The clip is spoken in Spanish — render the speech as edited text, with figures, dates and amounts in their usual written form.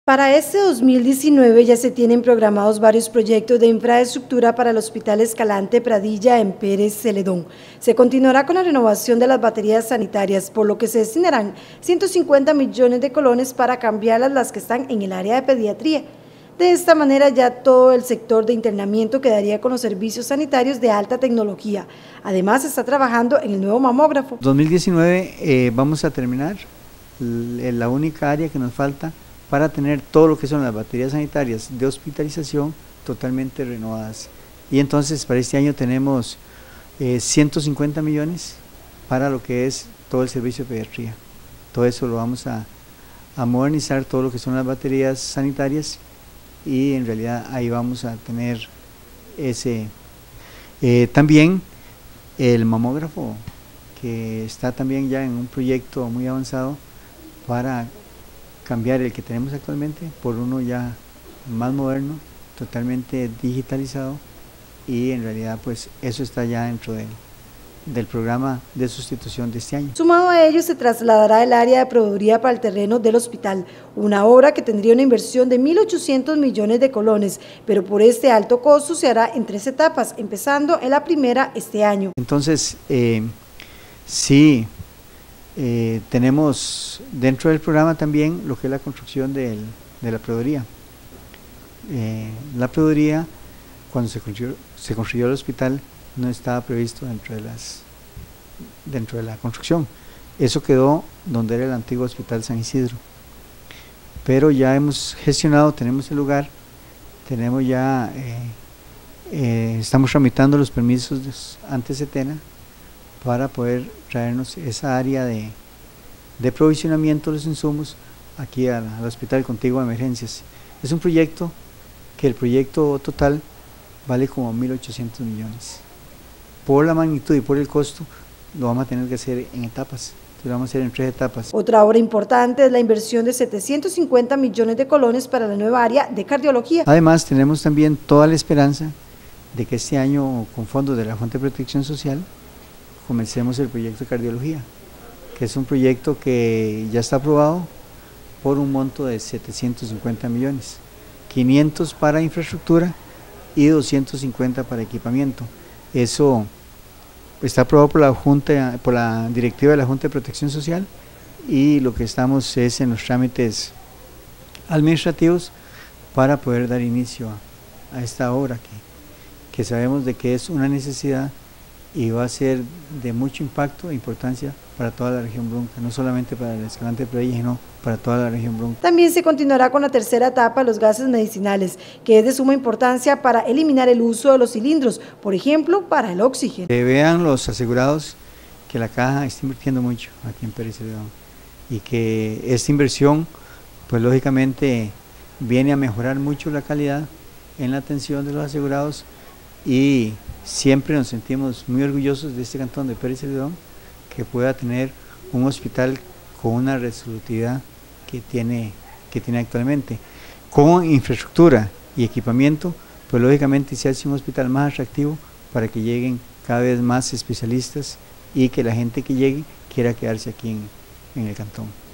Para este 2019 ya se tienen programados varios proyectos de infraestructura para el Hospital Escalante Pradilla en Pérez Celedón. Se continuará con la renovación de las baterías sanitarias, por lo que se destinarán 150 millones de colones para cambiarlas las que están en el área de pediatría. De esta manera ya todo el sector de internamiento quedaría con los servicios sanitarios de alta tecnología. Además, se está trabajando en el nuevo mamógrafo. 2019 vamos a terminar la única área que nos falta para tener todo lo que son las baterías sanitarias de hospitalización totalmente renovadas. Y entonces para este año tenemos 150 millones para lo que es todo el servicio de pediatría. Todo eso lo vamos a modernizar, todo lo que son las baterías sanitarias, y en realidad ahí vamos a tener ese. También el mamógrafo, que está también ya en un proyecto muy avanzado para cambiar el que tenemos actualmente por uno ya más moderno, totalmente digitalizado, y en realidad pues eso está ya dentro del programa de sustitución de este año. Sumado a ello, se trasladará el área de proveeduría para el terreno del hospital, una obra que tendría una inversión de 1.800 millones de colones, pero por este alto costo se hará en 3 etapas, empezando en la primera este año. Entonces, sí, tenemos dentro del programa también lo que es la construcción de la proveeduría. La proveeduría, cuando se construyó el hospital, no estaba previsto dentro de la construcción. Eso quedó donde era el antiguo Hospital San Isidro. Pero ya hemos gestionado, tenemos el lugar, tenemos ya, estamos tramitando los permisos ante Setena para poder traernos esa área de provisionamiento de los insumos aquí al Hospital Contiguo de Emergencias. Es un proyecto que el proyecto total vale como 1.800 millones. Por la magnitud y por el costo lo vamos a tener que hacer en etapas. Lo vamos a hacer en 3 etapas. Otra obra importante es la inversión de 750 millones de colones para la nueva área de cardiología. Además, tenemos también toda la esperanza de que este año, con fondos de la Junta de Protección Social, comencemos el proyecto de cardiología, que es un proyecto que ya está aprobado por un monto de 750 millones, 500 para infraestructura y 250 para equipamiento. Eso está aprobado por la directiva de la Junta de Protección Social, y lo que estamos es en los trámites administrativos para poder dar inicio a esta obra que sabemos de que es una necesidad y va a ser de mucho impacto e importancia para toda la región Brunca, no solamente para el Escalante Pradilla, sino para toda la región Brunca. También se continuará con la tercera etapa de los gases medicinales, que es de suma importancia para eliminar el uso de los cilindros, por ejemplo, para el oxígeno. Que vean los asegurados que la Caja está invirtiendo mucho aquí en Pérez Celedón, y que esta inversión, pues lógicamente, viene a mejorar mucho la calidad en la atención de los asegurados, y siempre nos sentimos muy orgullosos de este cantón de Pérez Celedón, que pueda tener un hospital con una resolutividad que tiene actualmente, con infraestructura y equipamiento. Pues lógicamente se hace un hospital más atractivo para que lleguen cada vez más especialistas y que la gente que llegue quiera quedarse aquí en el cantón.